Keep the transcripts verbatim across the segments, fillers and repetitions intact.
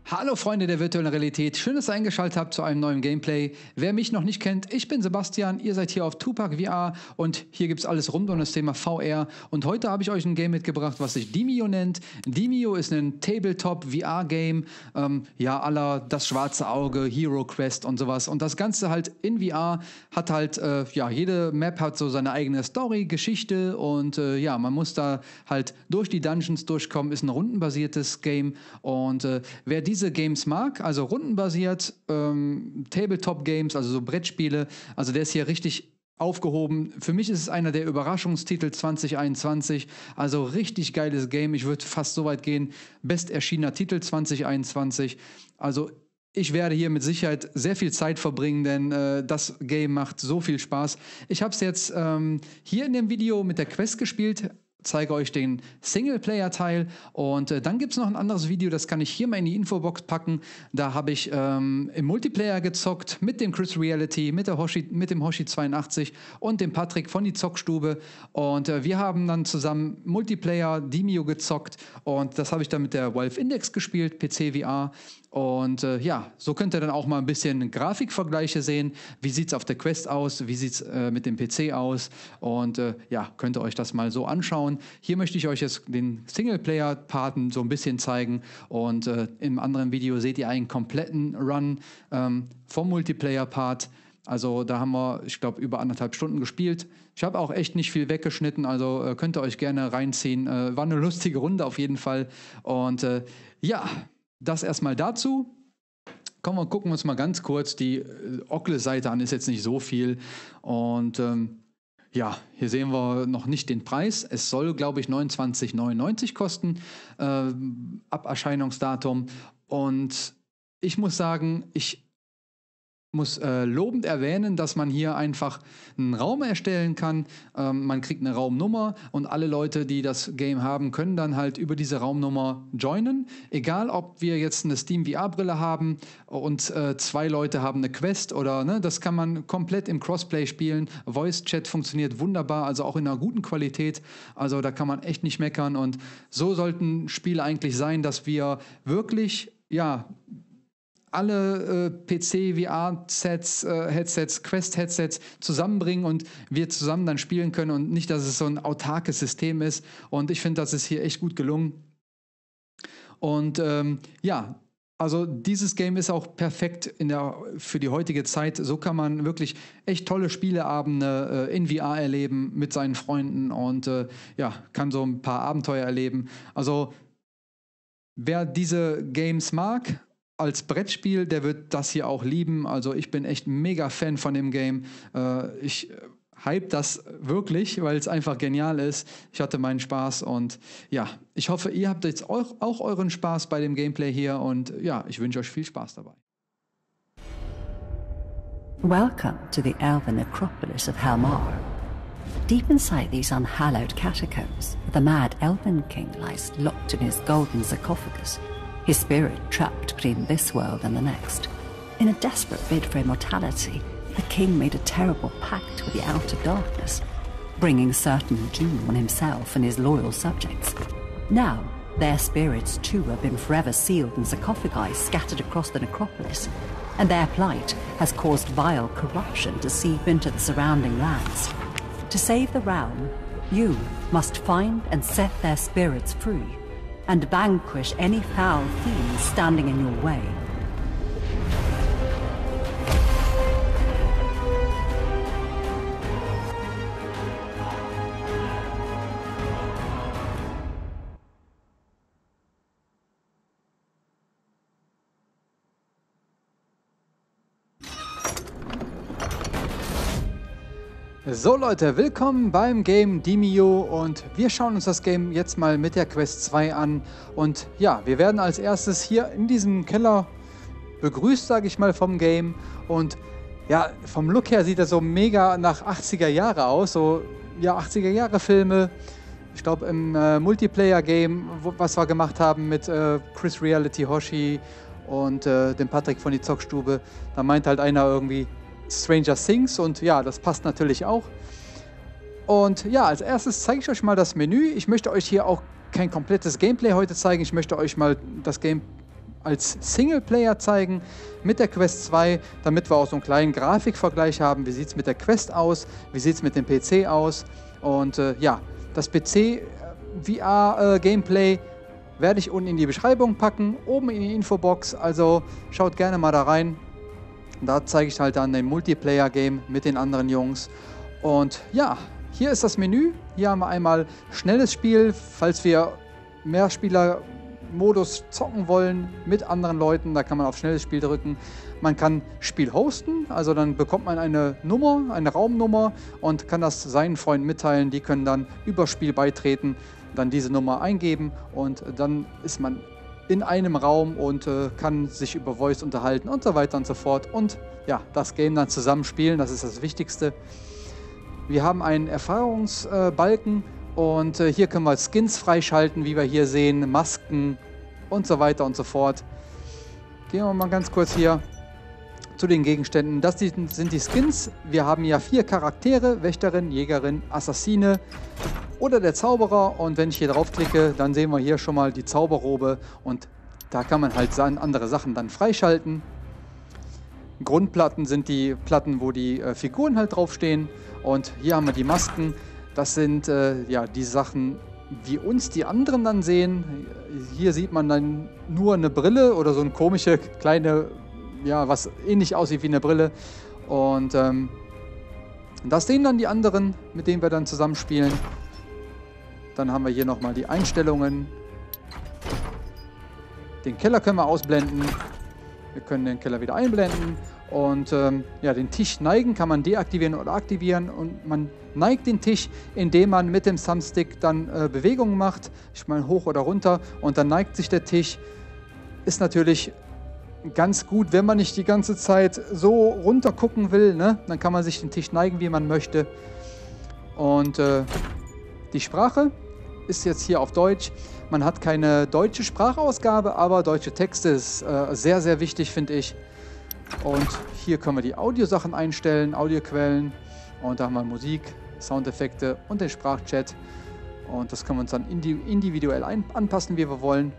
Hallo Freunde der virtuellen Realität, schön, dass ihr eingeschaltet habt zu einem neuen Gameplay. Wer mich noch nicht kennt, ich bin Sebastian, ihr seid hier auf Tupac V R und hier gibt es alles rund um das Thema V R. Und heute habe ich euch ein Game mitgebracht, was sich Demeo nennt. Demeo ist ein Tabletop-V R-Game, ähm, ja, à la Das Schwarze Auge, Hero Quest und sowas. Und das Ganze halt in V R hat halt, äh, ja, jede Map hat so seine eigene Story, Geschichte und äh, ja, man muss da halt durch die Dungeons durchkommen, ist ein rundenbasiertes Game und äh, wer diese Diese Games mag, also rundenbasiert, ähm, Tabletop-Games, also so Brettspiele, also der ist hier richtig aufgehoben. Für mich ist es einer der Überraschungstitel zwanzig einundzwanzig, also richtig geiles Game. Ich würde fast so weit gehen, best erschienener Titel zwanzig einundzwanzig. Also ich werde hier mit Sicherheit sehr viel Zeit verbringen, denn äh, das Game macht so viel Spaß. Ich habe es jetzt ähm, hier in dem Video mit der Quest gespielt, zeige euch den Singleplayer-Teil und äh, dann gibt es noch ein anderes Video, das kann ich hier mal in die Infobox packen. Da habe ich ähm, im Multiplayer gezockt mit dem Chris Reality, mit, der Hoshi, mit dem Hoshi zweiundachtzig und dem Patrick von die Zockstube und äh, wir haben dann zusammen Multiplayer Demeo gezockt und das habe ich dann mit der Valve Index gespielt, P C V R. Und äh, ja, so könnt ihr dann auch mal ein bisschen Grafikvergleiche sehen. Wie sieht es auf der Quest aus? Wie sieht es äh, mit dem P C aus? Und äh, ja, könnt ihr euch das mal so anschauen. Hier möchte ich euch jetzt den Singleplayer-Parten so ein bisschen zeigen. Und äh, im anderen Video seht ihr einen kompletten Run ähm, vom Multiplayer-Part. Also da haben wir, ich glaube, über anderthalb Stunden gespielt. Ich habe auch echt nicht viel weggeschnitten, also äh, könnt ihr euch gerne reinziehen. Äh, war eine lustige Runde auf jeden Fall. Und äh, ja, das erstmal dazu. Kommen wir, gucken wir uns mal ganz kurz die äh, Oculus-Seite an, ist jetzt nicht so viel. Und ähm, ja, hier sehen wir noch nicht den Preis. Es soll, glaube ich, neunundzwanzig neunundneunzig kosten, äh, ab Erscheinungsdatum. Und ich muss sagen, ich muss äh, lobend erwähnen, dass man hier einfach einen Raum erstellen kann. Ähm, man kriegt eine Raumnummer und alle Leute, die das Game haben, können dann halt über diese Raumnummer joinen. Egal, ob wir jetzt eine Steam V R-Brille haben und äh, zwei Leute haben eine Quest oder, ne, das kann man komplett im Crossplay spielen. Voice-Chat funktioniert wunderbar, also auch in einer guten Qualität. Also da kann man echt nicht meckern und so sollten Spiele eigentlich sein, dass wir wirklich, ja, alle äh, P C-V R-Sets, äh, Headsets, Quest-Headsets zusammenbringen und wir zusammen dann spielen können und nicht, dass es so ein autarkes System ist. Und ich finde, das ist hier echt gut gelungen. Und ähm, ja, also dieses Game ist auch perfekt in der, für die heutige Zeit. So kann man wirklich echt tolle Spieleabende äh, in V R erleben mit seinen Freunden und äh, ja, kann so ein paar Abenteuer erleben. Also wer diese Games mag, als Brettspiel, der wird das hier auch lieben. Also ich bin echt mega Fan von dem Game. Äh, ich hype das wirklich, weil es einfach genial ist. Ich hatte meinen Spaß und ja, ich hoffe, ihr habt jetzt auch, auch euren Spaß bei dem Gameplay hier und ja, ich wünsche euch viel Spaß dabei. Welcome to the elven necropolis of Helmar. Deep inside these unhallowed catacombs, the mad elven king lies locked in his golden sarcophagus, his spirit trapped between this world and the next. In a desperate bid for immortality, the king made a terrible pact with the outer darkness, bringing certain doom on himself and his loyal subjects. Now, their spirits too have been forever sealed in sarcophagi scattered across the necropolis, and their plight has caused vile corruption to seep into the surrounding lands. To save the realm, you must find and set their spirits free, and vanquish any foul fiends standing in your way. So Leute, willkommen beim Game Demeo und wir schauen uns das Game jetzt mal mit der Quest zwei an und ja, wir werden als erstes hier in diesem Keller begrüßt, sage ich mal, vom Game und ja, vom Look her sieht er so mega nach achtziger Jahre aus, so ja, achtziger Jahre Filme. Ich glaube im äh, Multiplayer-Game, was wir gemacht haben mit äh, Chris Reality, Hoshi und äh, dem Patrick von die Zockstube, da meint halt einer irgendwie Stranger Things und ja, das passt natürlich auch. Und ja, als erstes zeige ich euch mal das Menü. Ich möchte euch hier auch kein komplettes Gameplay heute zeigen. Ich möchte euch mal das Game als Singleplayer zeigen mit der Quest zwei, damit wir auch so einen kleinen Grafikvergleich haben. Wie sieht es mit der Quest aus? Wie sieht es mit dem P C aus? Und äh, ja, das P C-V R-Gameplay äh, werde ich unten in die Beschreibung packen, oben in die Infobox. Also schaut gerne mal da rein. Da zeige ich halt dann den Multiplayer-Game mit den anderen Jungs. Und ja, hier ist das Menü. Hier haben wir einmal schnelles Spiel, falls wir Mehrspieler-Modus zocken wollen mit anderen Leuten. Da kann man auf schnelles Spiel drücken. Man kann Spiel hosten, also dann bekommt man eine Nummer, eine Raumnummer und kann das seinen Freunden mitteilen. Die können dann über Spiel beitreten, dann diese Nummer eingeben und dann ist man in einem Raum und äh, kann sich über Voice unterhalten und so weiter und so fort. Und ja, das Game dann zusammen spielen, das ist das Wichtigste. Wir haben einen Erfahrungsbalken äh, und äh, hier können wir Skins freischalten, wie wir hier sehen, Masken und so weiter und so fort. Gehen wir mal ganz kurz hier zu den Gegenständen. Das sind die Skins. Wir haben ja vier Charaktere, Wächterin, Jägerin, Assassine oder der Zauberer. Und wenn ich hier draufklicke, dann sehen wir hier schon mal die Zauberrobe und da kann man halt andere Sachen dann freischalten. Grundplatten sind die Platten, wo die äh, Figuren halt draufstehen. Und hier haben wir die Masken. Das sind äh, ja die Sachen, wie uns die anderen dann sehen. Hier sieht man dann nur eine Brille oder so eine komische kleine, ja, was ähnlich aussieht wie eine Brille. Und ähm, das sehen dann die anderen, mit denen wir dann zusammenspielen. Dann haben wir hier nochmal die Einstellungen. Den Keller können wir ausblenden. Wir können den Keller wieder einblenden. Und ähm, ja, den Tisch neigen kann man deaktivieren oder aktivieren. Und man neigt den Tisch, indem man mit dem Thumbstick dann äh, Bewegungen macht. Ich meine hoch oder runter. Und dann neigt sich der Tisch. Ist natürlich ganz gut, wenn man nicht die ganze Zeit so runter gucken will. Ne? Dann kann man sich den Tisch neigen, wie man möchte. Und äh, die Sprache ist jetzt hier auf Deutsch. Man hat keine deutsche Sprachausgabe, aber deutsche Texte ist äh, sehr, sehr wichtig, finde ich. Und hier können wir die Audiosachen einstellen, Audioquellen. Und da haben wir Musik, Soundeffekte und den Sprachchat. Und das können wir uns dann individuell anpassen, wie wir wollen.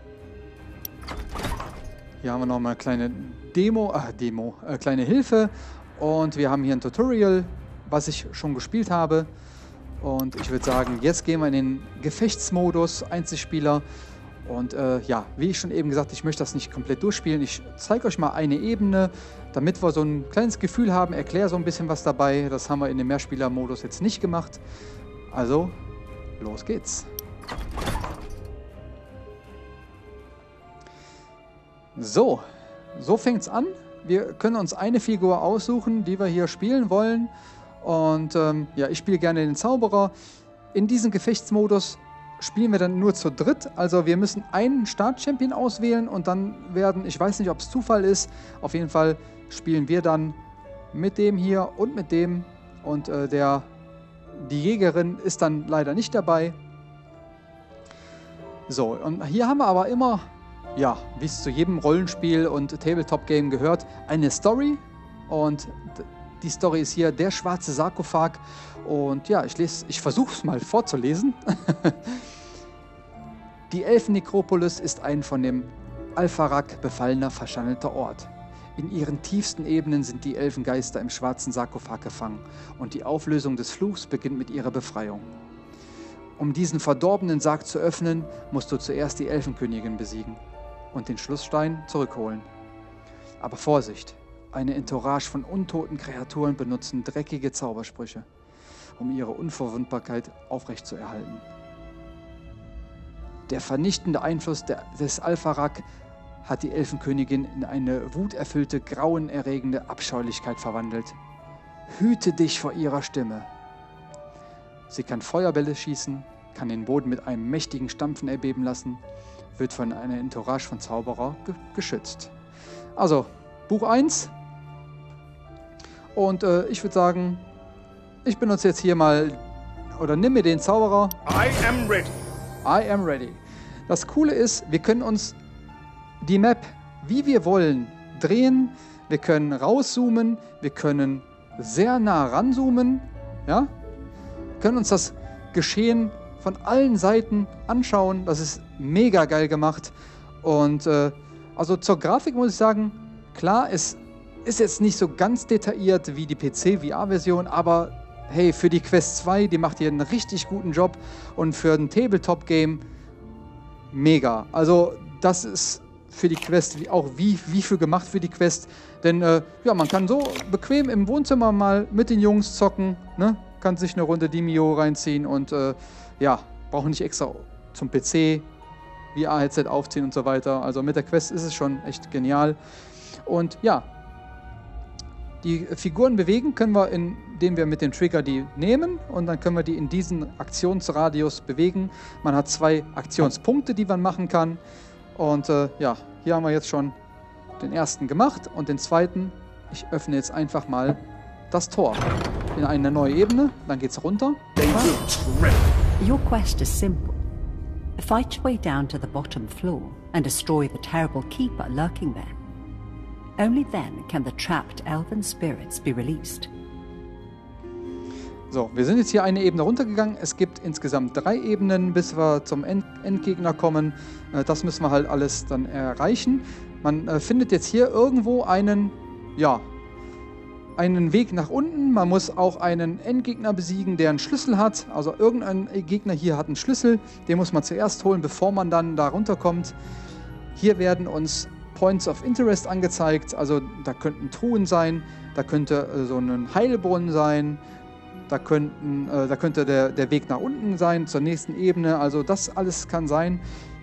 Hier haben wir nochmal eine kleine Demo, äh, Demo, äh, kleine Hilfe. Und wir haben hier ein Tutorial, was ich schon gespielt habe. Und ich würde sagen, jetzt gehen wir in den Gefechtsmodus, Einzelspieler. Und äh, ja, wie ich schon eben gesagt, ich möchte das nicht komplett durchspielen. Ich zeige euch mal eine Ebene, damit wir so ein kleines Gefühl haben, erkläre so ein bisschen was dabei. Das haben wir in dem Mehrspieler-Modus jetzt nicht gemacht. Also, los geht's. So, so fängt es an. Wir können uns eine Figur aussuchen, die wir hier spielen wollen. Und ähm, ja, ich spiele gerne den Zauberer. In diesem Gefechtsmodus spielen wir dann nur zu dritt. Also wir müssen einen Start-Champion auswählen und dann werden, ich weiß nicht, ob es Zufall ist, auf jeden Fall spielen wir dann mit dem hier und mit dem. Und äh, der, die Jägerin ist dann leider nicht dabei. So, und hier haben wir aber immer, ja, wie es zu jedem Rollenspiel und Tabletop-Game gehört, eine Story. Und die Story ist hier der schwarze Sarkophag. Und ja, ich lese, ich versuche es mal vorzulesen. Die Elfennekropolis ist ein von dem Alpharak befallener, verschandelter Ort. In ihren tiefsten Ebenen sind die Elfengeister im schwarzen Sarkophag gefangen und die Auflösung des Fluchs beginnt mit ihrer Befreiung. Um diesen verdorbenen Sarg zu öffnen, musst du zuerst die Elfenkönigin besiegen und den Schlussstein zurückholen. Aber Vorsicht! Eine Entourage von untoten Kreaturen benutzen dreckige Zaubersprüche, um ihre Unverwundbarkeit aufrechtzuerhalten. Der vernichtende Einfluss der, des Alpharak hat die Elfenkönigin in eine wuterfüllte, grauenerregende Abscheulichkeit verwandelt. Hüte dich vor ihrer Stimme. Sie kann Feuerbälle schießen, kann den Boden mit einem mächtigen Stampfen erbeben lassen, wird von einer Entourage von Zauberer ge geschützt. Also, Buch eins. Und äh, ich würde sagen, ich benutze jetzt hier mal, oder nimm mir den Zauberer. I am ready. I am ready. Das Coole ist, wir können uns die Map, wie wir wollen, drehen. Wir können rauszoomen, wir können sehr nah ranzoomen. Ja? Wir können uns das Geschehen von allen Seiten anschauen. Das ist mega geil gemacht. Und äh, Also zur Grafik muss ich sagen, klar, es ist jetzt nicht so ganz detailliert wie die P C-V R-Version, aber hey, für die Quest zwei, die macht hier einen richtig guten Job und für ein Tabletop-Game mega. Also das ist für die Quest auch wie, wie für gemacht für die Quest, denn äh, ja, man kann so bequem im Wohnzimmer mal mit den Jungs zocken, ne? Kann sich eine Runde Demio reinziehen und äh, ja, braucht nicht extra zum P C V R-Headset aufziehen und so weiter. Also mit der Quest ist es schon echt genial. Und ja, die Figuren bewegen können wir, indem wir mit dem Trigger die nehmen und dann können wir die in diesen Aktionsradius bewegen. Man hat zwei Aktionspunkte, die man machen kann. Und äh, ja, hier haben wir jetzt schon den ersten gemacht und den zweiten. Ich öffne jetzt einfach mal das Tor in eine neue Ebene. Dann geht's runter. Your quest is simple. Fight your way down to the bottom floor and destroy the terrible keeper lurking there. Only then can the trapped elven spirits be released. So, wir sind jetzt hier eine Ebene runtergegangen. Es gibt insgesamt drei Ebenen, bis wir zum End Endgegner kommen. Äh, das müssen wir halt alles dann erreichen. Man äh, findet jetzt hier irgendwo einen, ja, einen Weg nach unten. Man muss auch einen Endgegner besiegen, der einen Schlüssel hat. Also irgendein Gegner hier hat einen Schlüssel. Den muss man zuerst holen, bevor man dann da runterkommt. Hier werden uns Points of Interest angezeigt. Also da könnten Truhen sein, da könnte äh, so ein Heilbrunnen sein, da, könnten, äh, da könnte der, der Weg nach unten sein, zur nächsten Ebene. Also das alles kann sein.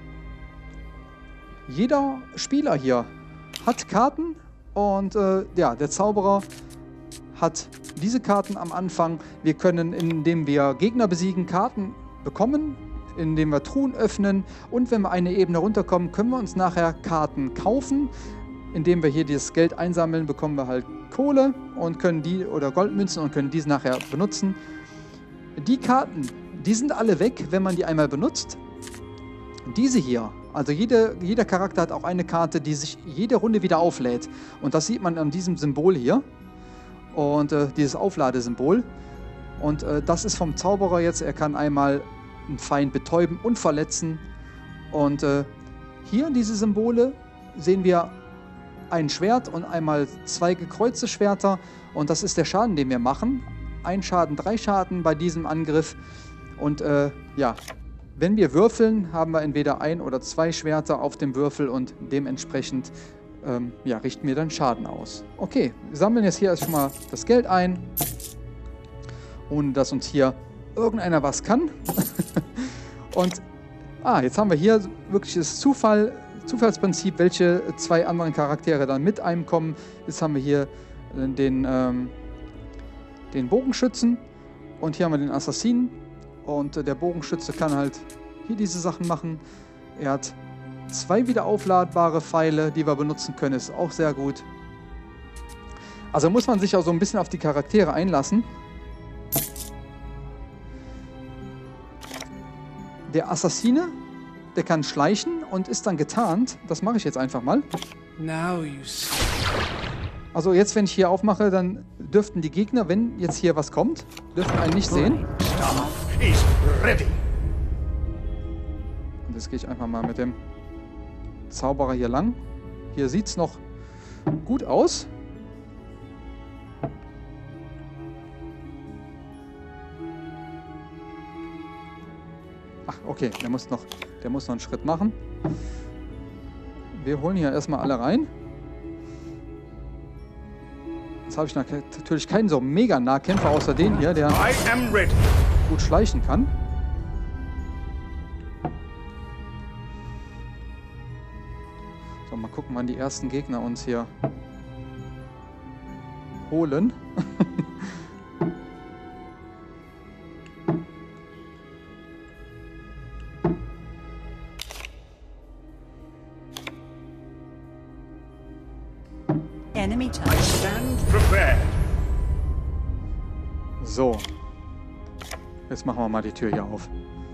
Jeder Spieler hier hat Karten und äh, ja, der Zauberer hat diese Karten am Anfang. Wir können, indem wir Gegner besiegen, Karten bekommen, indem wir Truhen öffnen. Und wenn wir eine Ebene runterkommen, können wir uns nachher Karten kaufen. Indem wir hier dieses Geld einsammeln, bekommen wir halt Kohle und können die oder Goldmünzen und können diese nachher benutzen. Die Karten, die sind alle weg, wenn man die einmal benutzt. Diese hier, also jede, jeder Charakter hat auch eine Karte, die sich jede Runde wieder auflädt. Und das sieht man an diesem Symbol hier. Und äh, dieses Aufladesymbol. Und äh, das ist vom Zauberer jetzt. Er kann einmal einen Feind betäuben und verletzen. Und äh, hier diese Symbole sehen wir ein Schwert und einmal zwei gekreuzte Schwerter. Und das ist der Schaden, den wir machen. Ein Schaden, drei Schaden bei diesem Angriff. Und äh, ja, wenn wir würfeln, haben wir entweder ein oder zwei Schwerter auf dem Würfel und dementsprechend ähm, ja, richten wir dann Schaden aus. Okay, wir sammeln jetzt hier erstmal mal das Geld ein, ohne dass uns hier irgendeiner was kann. Und ah, jetzt haben wir hier wirklich das Zufall, Zufallsprinzip, welche zwei anderen Charaktere dann mit einem kommen. Jetzt haben wir hier den, ähm, den Bogenschützen und hier haben wir den Assassinen. Und äh, der Bogenschütze kann halt hier diese Sachen machen. Er hat zwei wieder aufladbare Pfeile, die wir benutzen können. Ist auch sehr gut. Also muss man sich auch so ein bisschen auf die Charaktere einlassen. Der Assassine, der kann schleichen und ist dann getarnt. Das mache ich jetzt einfach mal. Now you see. Also jetzt, wenn ich hier aufmache, dann dürften die Gegner, wenn jetzt hier was kommt, dürften einen nicht sehen. Is ready. Und jetzt gehe ich einfach mal mit dem Zauberer hier lang. Hier sieht es noch gut aus. Ach, okay, der muss noch, der muss noch einen Schritt machen. Wir holen hier erstmal alle rein. Jetzt habe ich natürlich keinen so mega Nahkämpfer außer den hier, der gut schleichen kann. So, mal gucken, wann die ersten Gegner uns hier holen. Enemy time. I stand prepared. So. Jetzt machen wir mal die Tür hier auf.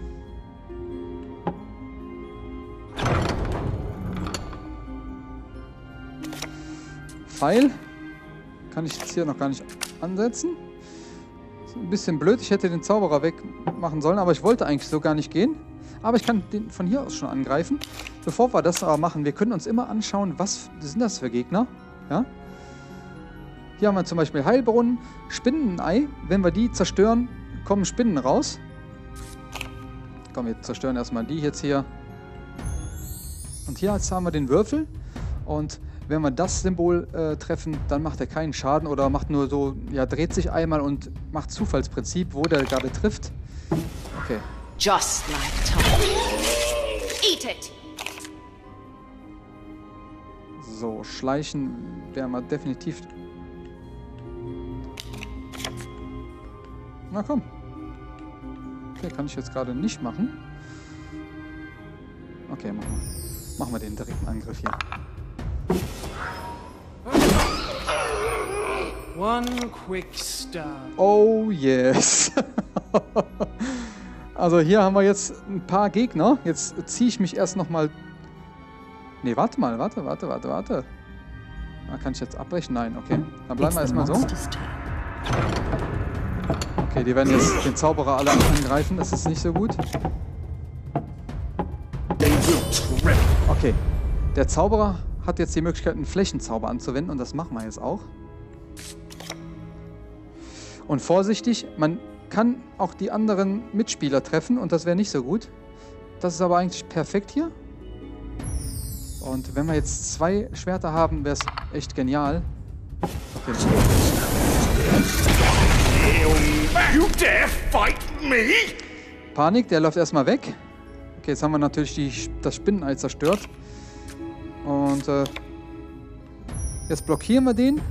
Pfeil kann ich jetzt hier noch gar nicht ansetzen. Ist ein bisschen blöd. Ich hätte den Zauberer wegmachen sollen, aber ich wollte eigentlich so gar nicht gehen. Aber ich kann den von hier aus schon angreifen. bevor wir das aber machen, wir können uns immer anschauen, was sind das für Gegner. Ja? Hier haben wir zum Beispiel Heilbrunnen, Spinnenei. Wenn wir die zerstören, kommen Spinnen raus. Komm, wir zerstören erstmal die jetzt hier. Und hier jetzt haben wir den Würfel. Und wenn wir das Symbol äh, treffen, dann macht er keinen Schaden oder macht nur so, ja, dreht sich einmal und macht Zufallsprinzip, wo der gerade trifft. Okay. Just like Tom. Eat it! So, schleichen werden wir definitiv. Na komm. Okay, kann ich jetzt gerade nicht machen. Okay, machen wir. Machen wir den direkten Angriff hier. One quick stab. Oh yes. Also hier haben wir jetzt ein paar Gegner. Jetzt ziehe ich mich erst nochmal... Ne, warte mal, warte, warte, warte, warte. Da kann ich jetzt abbrechen? Nein, okay. Dann bleiben wir erstmal so. Okay, die werden jetzt den Zauberer alle angreifen. Das ist nicht so gut. Okay. Der Zauberer hat jetzt die Möglichkeit, einen Flächenzauber anzuwenden. Und das machen wir jetzt auch. Und vorsichtig, man kann auch die anderen Mitspieler treffen. Und das wäre nicht so gut. Das ist aber eigentlich perfekt hier. Und wenn wir jetzt zwei Schwerter haben, wäre es echt genial. Okay. You dare fight me? Panik, der läuft erstmal weg. Okay, jetzt haben wir natürlich die, das Spinnenei zerstört. Und äh, jetzt blockieren wir den.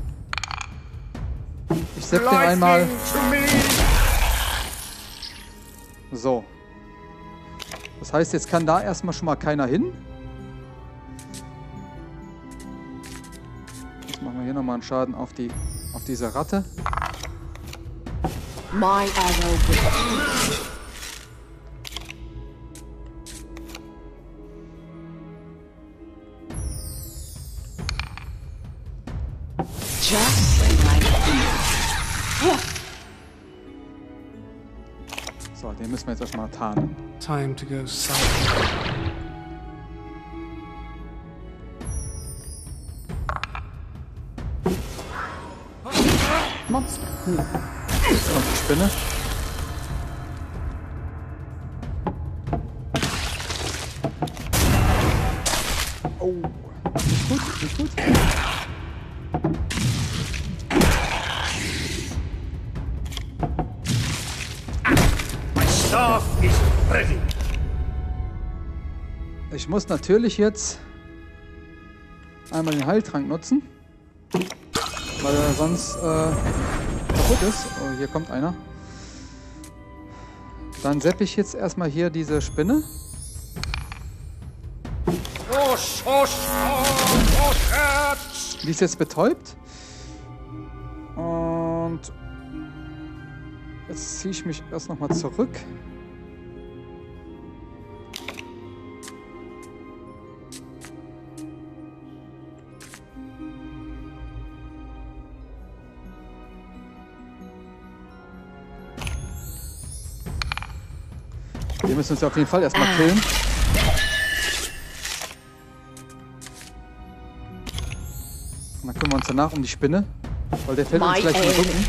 Ich sepp den einmal. So. Das heißt, jetzt kann da erstmal schon mal keiner hin. Jetzt machen wir hier nochmal einen Schaden auf, die, auf diese Ratte. My arrow will... Just like... So, den müssen wir jetzt erstmal tarnen. Time to go silent. Monster. Jetzt kommt die Spinne. Oh. Nicht gut, nicht gut. My staff is ready. Ich muss natürlich jetzt einmal den Heiltrank nutzen, weil er sonst äh, kaputt ist. Oh, hier kommt einer. Dann seppe ich jetzt erstmal hier diese Spinne. Die ist jetzt betäubt. Und jetzt ziehe ich mich erst nochmal zurück. Wir müssen uns ja auf jeden Fall erstmal killen. Und dann kümmern wir uns danach um die Spinne, weil der fällt uns gleich in den Rücken.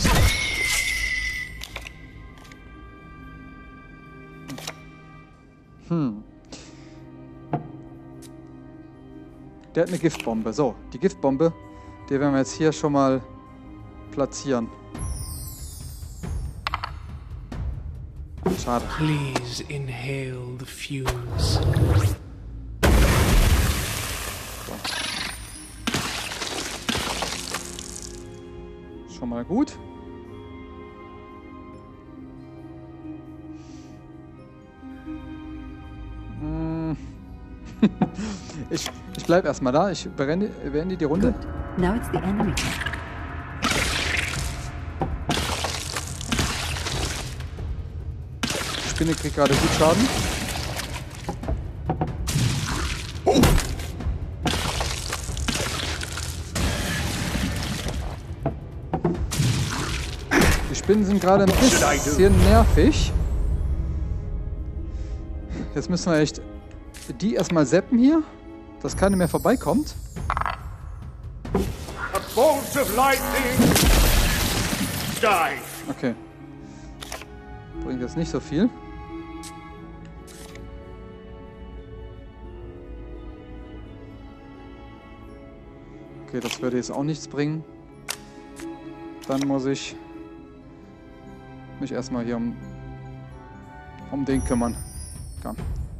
Hm. Der hat eine Giftbombe. So, die Giftbombe, die werden wir jetzt hier schon mal platzieren. Schade. Please inhale the fumes. So. Schon mal gut. Hm. ich ich bleibe erstmal da. Ich beende, beende die Runde. Good. Now it's the enemy. Die Spinne kriegt gerade gut Schaden. Die Spinnen sind gerade ein bisschen nervig. Jetzt müssen wir echt die erstmal zappen hier. dass keiner mehr vorbeikommt. A bolt of lightning. Dive. Okay. Bringt jetzt nicht so viel. Okay, das würde jetzt auch nichts bringen. Dann muss ich mich erstmal hier um, um den kümmern. Komm.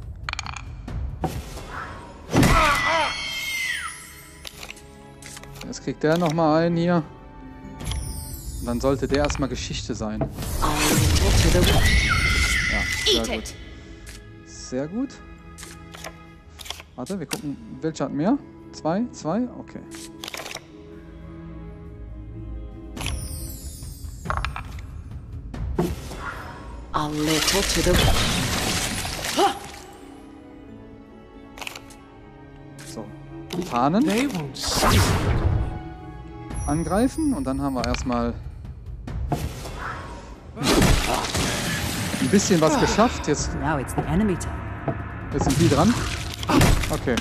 Jetzt kriegt der nochmal einen hier. Und dann sollte der erstmal Geschichte sein. Ja, sehr gut. Sehr gut. Warte, wir gucken, welcher hat mehr? Zwei? Zwei? Okay. A little to the So. Fahnen. They won't see. Angreifen und dann haben wir erstmal ein bisschen was geschafft. Jetzt, Now it's the enemy turn. jetzt sind die dran. Okay.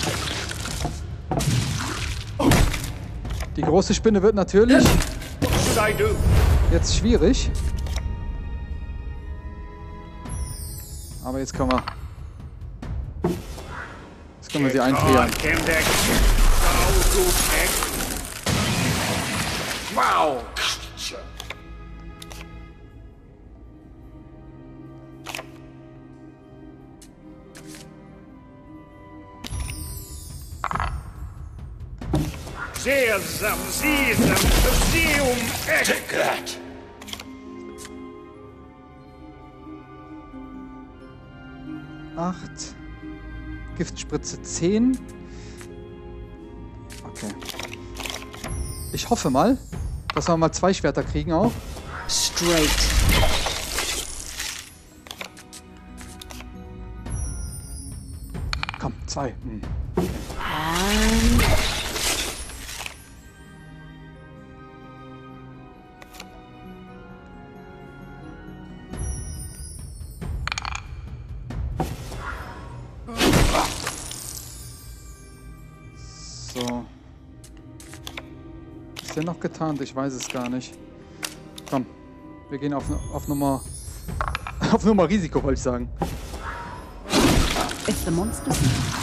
Die große Spinne wird natürlich What should I do? jetzt schwierig. Aber jetzt können wir. Jetzt können wir sie einfrieren. Wow. Seelsam, Sesam, Seum, Take that. acht. Giftspritze zehn. Okay. Ich hoffe mal, dass wir mal zwei Schwerter kriegen auch. Straight. Komm, zwei. Hm. And So. Ist der noch getarnt? Ich weiß es gar nicht. Komm, wir gehen auf, auf Nummer auf Nummer Risiko, wollte ich sagen. it's the monster's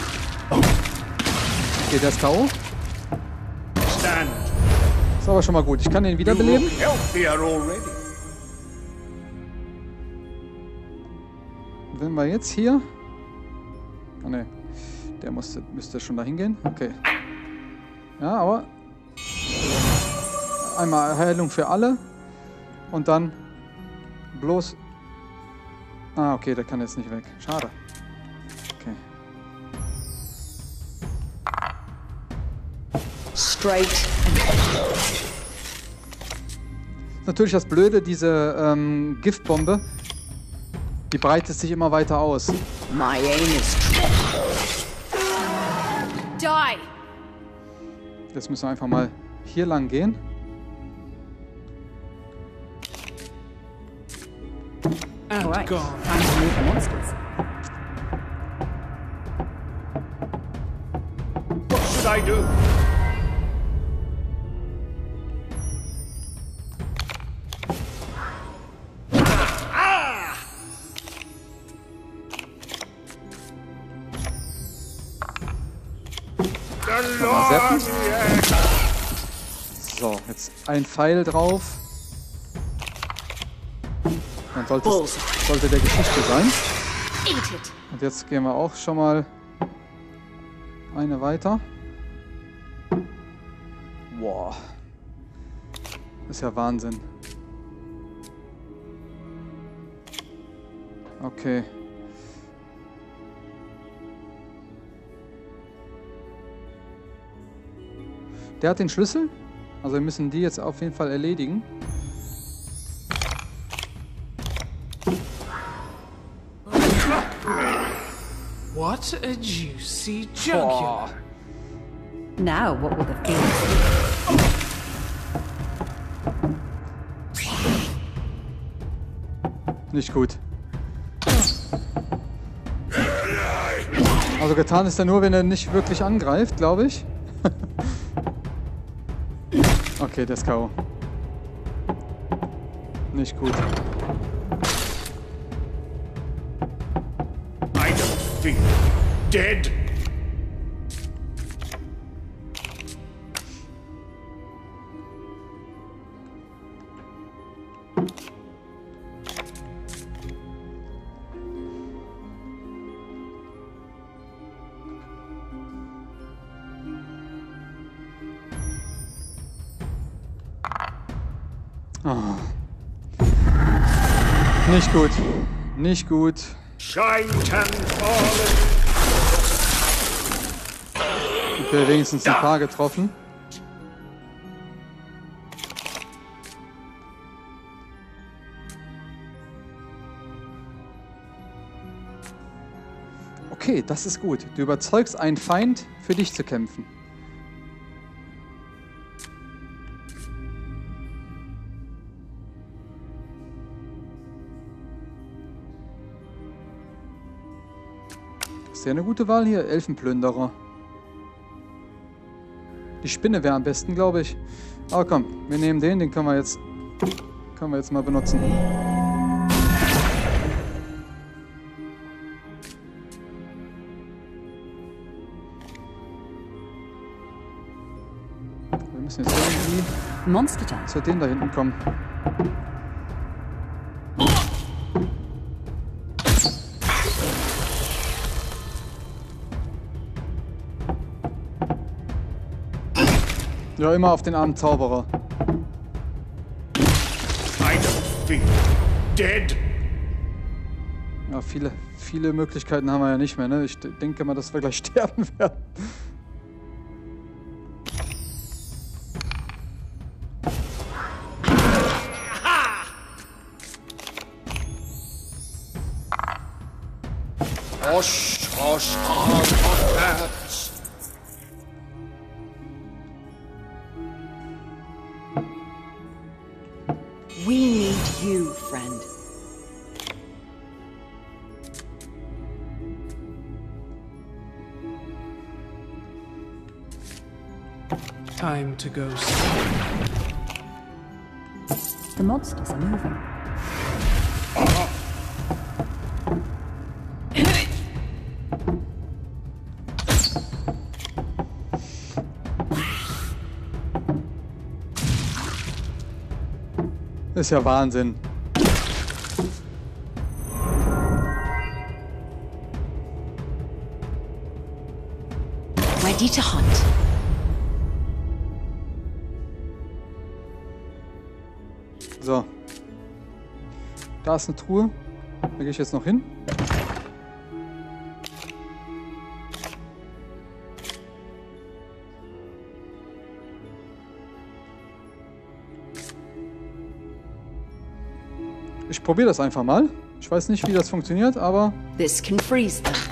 Okay, der ist K O. Stand. Ist aber schon mal gut. Ich kann ihn wiederbeleben. You look healthier already. Wenn wir jetzt hier... Oh ne, der musste, müsste schon dahin gehen. Okay. Ja, aber... Einmal Heilung für alle. Und dann... Bloß... Ah, okay, der kann jetzt nicht weg. Schade. Okay. straight. Natürlich das Blöde, diese ähm, Giftbombe, die breitet sich immer weiter aus. My aim is Die! Jetzt müssen wir einfach mal hier lang gehen. And right. gone. Time to move the monsters. What should I do? The Mal Lord, setzen. yes. So, jetzt ein Pfeil drauf. Dann sollte, es, sollte der Geschichte sein. Eat it! Und jetzt gehen wir auch schon mal eine weiter. Boah. Das ist ja Wahnsinn. Okay. Der hat den Schlüssel. Also wir müssen die jetzt auf jeden Fall erledigen. What a juicy Boah. jugular. Now, what will the fiends Nicht gut. Also getan ist er nur, wenn er nicht wirklich angreift, glaube ich. Okay, der ist K O. Nicht gut. I don't feel dead. Oh. Nicht gut. Nicht gut. Shine can fallen. Okay, wenigstens ein paar getroffen. Okay, das ist gut. Du überzeugst einen Feind, für dich zu kämpfen. Ist ja eine gute Wahl hier, Elfenplünderer. Die Spinne wäre am besten, glaube ich. Aber komm, wir nehmen den, den können wir jetzt, können wir jetzt mal benutzen. Wir müssen jetzt irgendwie Monster time. zu dem da hinten kommen. Ja, immer auf den armen Zauberer. I don't feel dead. Ja, viele, viele Möglichkeiten haben wir ja nicht mehr, ne? Ich denke mal, dass wir gleich sterben werden. Hush, hush, hush, hush. We need you, friend. Time to go. The monsters are moving. Das ist ja Wahnsinn. Ready to hunt. So. Da ist eine Truhe. Da gehe ich jetzt noch hin. Ich probiere das einfach mal. Ich weiß nicht, wie das funktioniert, aber This can freeze them.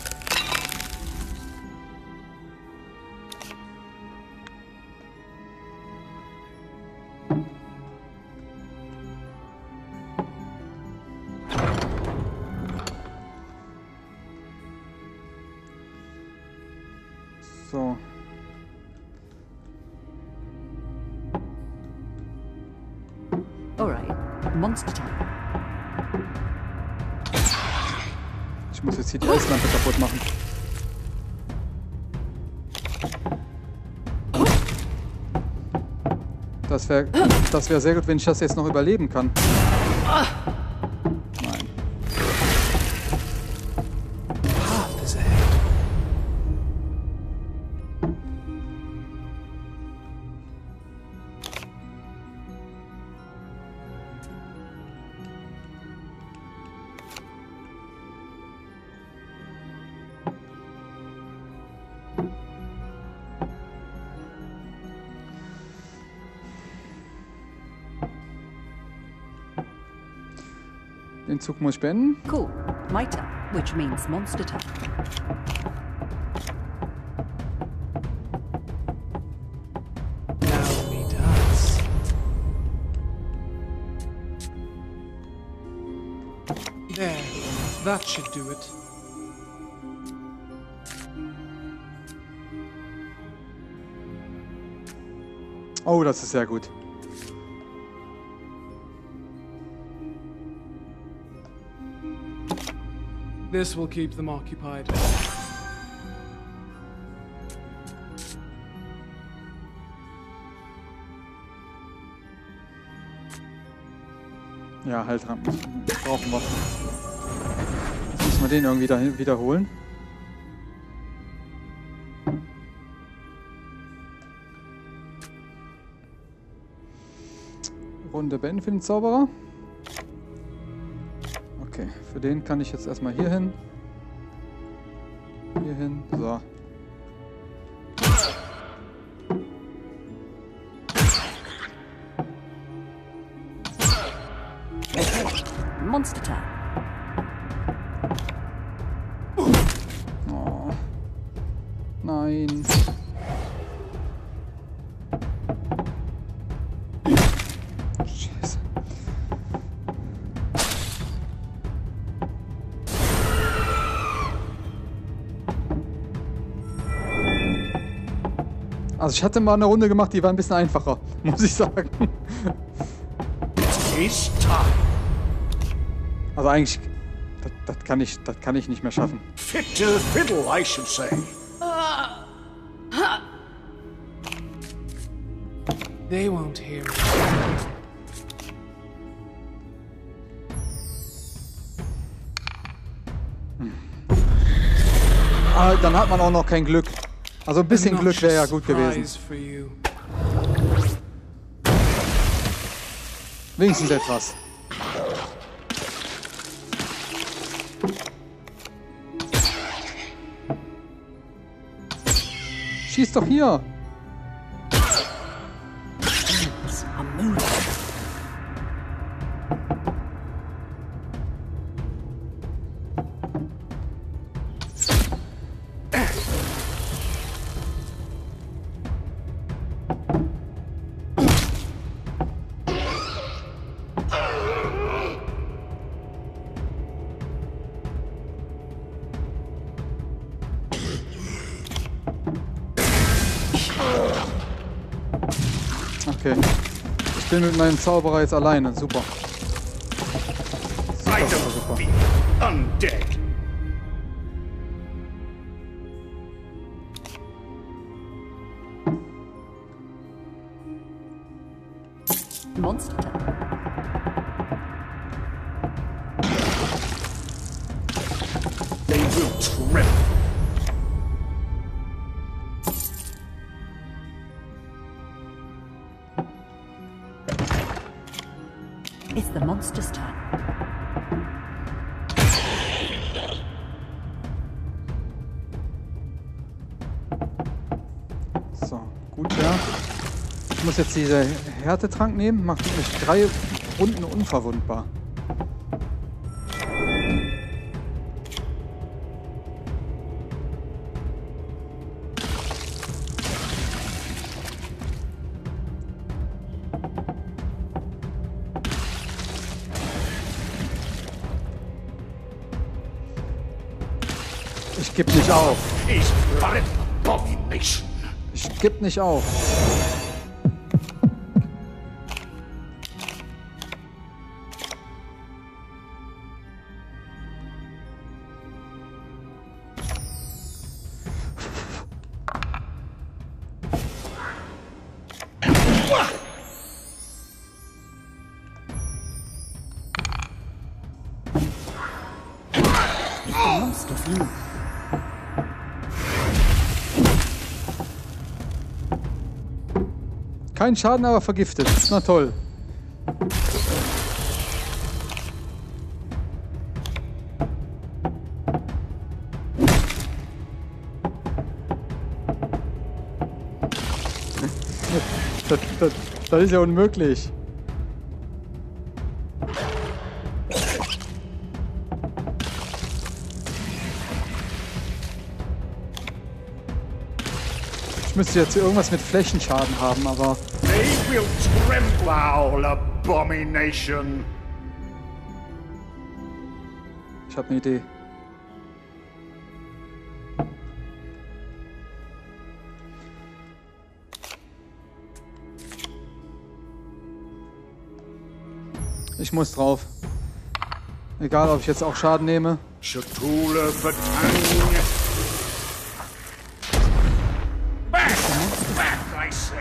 so. Alright, monster time. Ich muss jetzt hier die Eislampe kaputt machen. Das wäre das wär sehr gut, wenn ich das jetzt noch überleben kann. Nein. Path is ahead. Den Zug muss ich beenden. Cool. My turn, which means monster time. Now we dance. There, that should do it. Oh, das ist sehr gut. This will keep them occupied. Ja, Heiltrank brauchen wir. Jetzt müssen wir den irgendwie dahin wiederholen. Runde beenden für den Zauberer. Okay, für den kann ich jetzt erstmal hier hin. Hier hin, so. Monster turn. Oh. Nein. Scheiße. Also ich hatte mal eine Runde gemacht, die war ein bisschen einfacher, muss ich sagen. It's time. Also eigentlich, das, das kann ich, das kann ich nicht mehr schaffen. Fit to the fiddle, I should say. They won't hear me. Ah, dann hat man auch noch kein Glück. Also ein bisschen Glück wäre ja gut gewesen. Prize for you. Wenigstens etwas. Schieß doch hier! I'm moving. Okay. Ich bin mit meinem Zauberer jetzt alleine. Super. Super, I super, don't super. be undead. Monster turn. They will tremble. It's the monster's turn. So, gut, ja. Ich muss jetzt diese Härtetrank nehmen. Macht mich drei Runden unverwundbar. Ich geb nicht auf. Is but an abomination. Ich geb nicht auf. It's the monster's move. Kein Schaden, aber vergiftet. Na toll. Das, das, das ist ja unmöglich. Ich müsste jetzt irgendwas mit Flächenschaden haben, aber They will tremble, foul abomination. ich habe eine Idee. muss drauf. Egal, ob ich jetzt auch Schaden nehme. Cthulhu Batang. Back! Back, I say!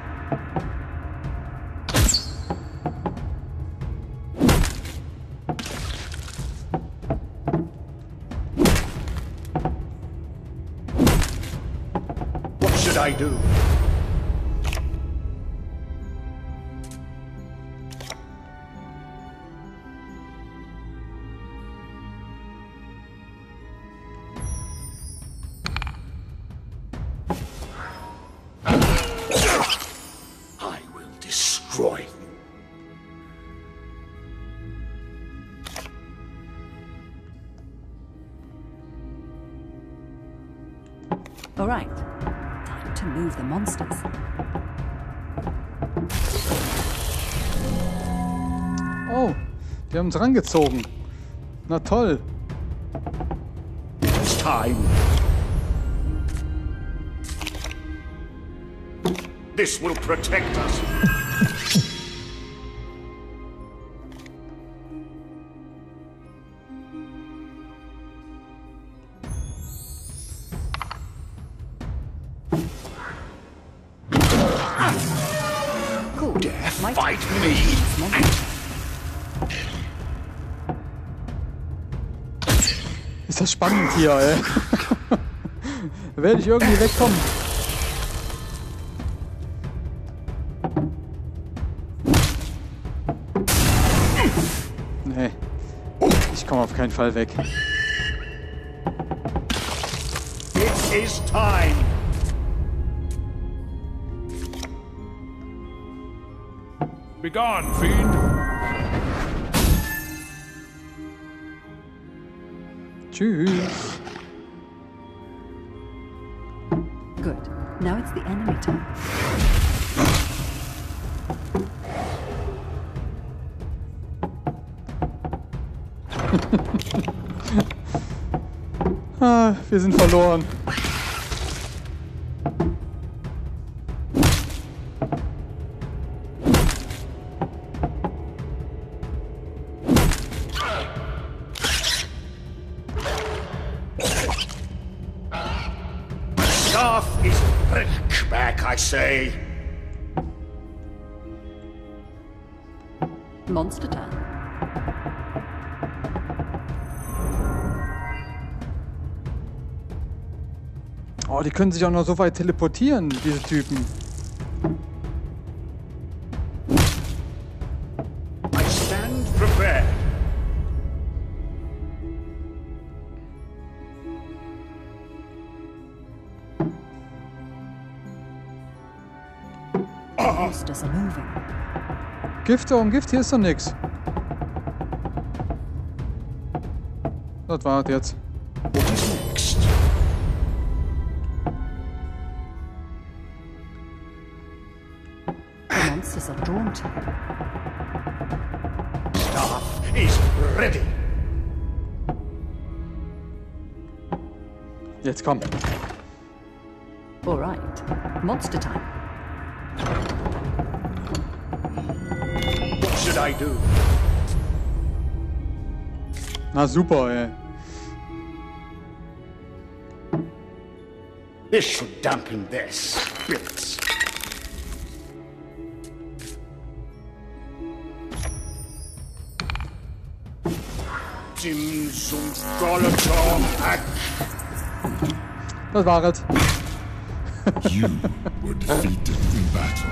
What should I do? Destroy. All right. Time to move the monsters. Oh, die haben uns rangezogen. Na toll. It's time. This will protect us. Cool. Dare Might fight me? Ist das spannend hier, ey. Werde ich irgendwie wegkommen? Nee. Ich komme auf keinen Fall weg. It is time. Begone, fiend! Tschüss. Good. Now it's the enemy turn. Ah, wir sind verloren. Staff is back, back, I say. Monster turn. Oh, die können sich auch noch so weit teleportieren, diese Typen. I stand prepared. The monsters are moving. Gift um Gift, hier ist doch nix. Das war's jetzt. What is next? The monsters are drawn to you. Staff is ready. Jetzt komm. All right. Monster time. What should I do? Na super, ey. This should dampen their spirits. Jim zum Golatom Hack. Das war es. You were defeated in battle.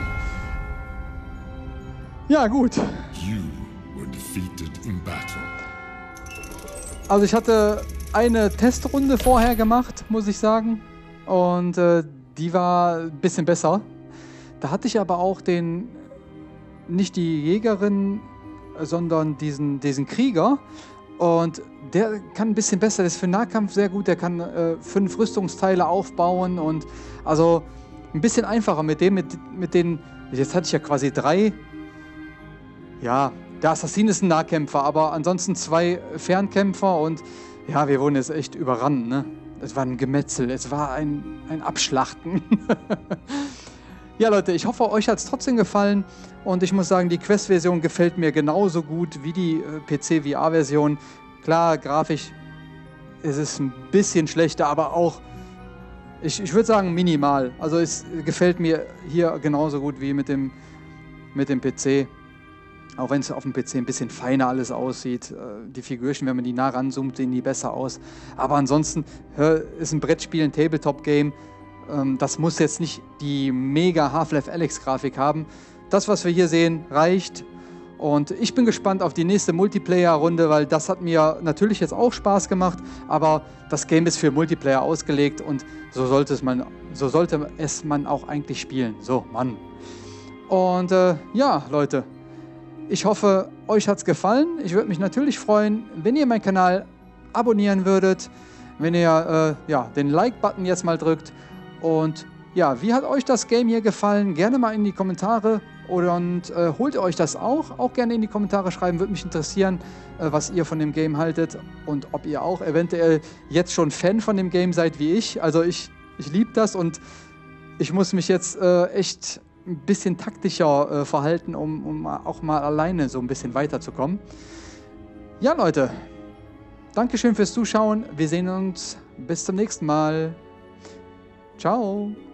Ja, gut. You were defeated in battle. Also ich hatte eine Testrunde vorher gemacht, muss ich sagen. Und äh, die war ein bisschen besser. Da hatte ich aber auch den, nicht die Jägerin, sondern diesen, diesen Krieger. Und der kann ein bisschen besser, der ist für Nahkampf sehr gut. Der kann äh, fünf Rüstungsteile aufbauen und also ein bisschen einfacher mit dem, mit, mit den, jetzt hatte ich ja quasi drei. Ja, der Assassin ist ein Nahkämpfer, aber ansonsten zwei Fernkämpfer und ja, wir wurden jetzt echt überrannt, ne? Es war ein Gemetzel, es war ein, ein Abschlachten. Ja, Leute, ich hoffe, euch hat es trotzdem gefallen. Und ich muss sagen, die Quest-Version gefällt mir genauso gut wie die äh, P C-V R-Version. Klar, grafisch ist es ein bisschen schlechter, aber auch, ich, ich würde sagen, minimal. Also es gefällt mir hier genauso gut wie mit dem, mit dem P C. Auch wenn es auf dem P C ein bisschen feiner alles aussieht. Die Figürchen, wenn man die nah ranzoomt, sehen die besser aus. Aber ansonsten ist ein Brettspiel, ein Tabletop-Game. Das muss jetzt nicht die mega Half-Life Alyx-Grafik haben. Das, was wir hier sehen, reicht. Und ich bin gespannt auf die nächste Multiplayer-Runde, weil das hat mir natürlich jetzt auch Spaß gemacht. Aber das Game ist für Multiplayer ausgelegt und so sollte es man, so sollte es man auch eigentlich spielen. So, Mann. Und äh, ja, Leute. Ich hoffe, euch hat es gefallen. Ich würde mich natürlich freuen, wenn ihr meinen Kanal abonnieren würdet, wenn ihr äh, ja, den Like-Button jetzt mal drückt. Und ja, wie hat euch das Game hier gefallen? Gerne mal in die Kommentare und äh, holt ihr euch das auch? Auch gerne in die Kommentare schreiben, würde mich interessieren, äh, was ihr von dem Game haltet und ob ihr auch eventuell jetzt schon Fan von dem Game seid wie ich. Also ich, ich liebe das und ich muss mich jetzt äh, echt ein bisschen taktischer äh, verhalten, um, um auch mal alleine so ein bisschen weiterzukommen. Ja, Leute, Dankeschön fürs Zuschauen. Wir sehen uns bis zum nächsten Mal. Ciao.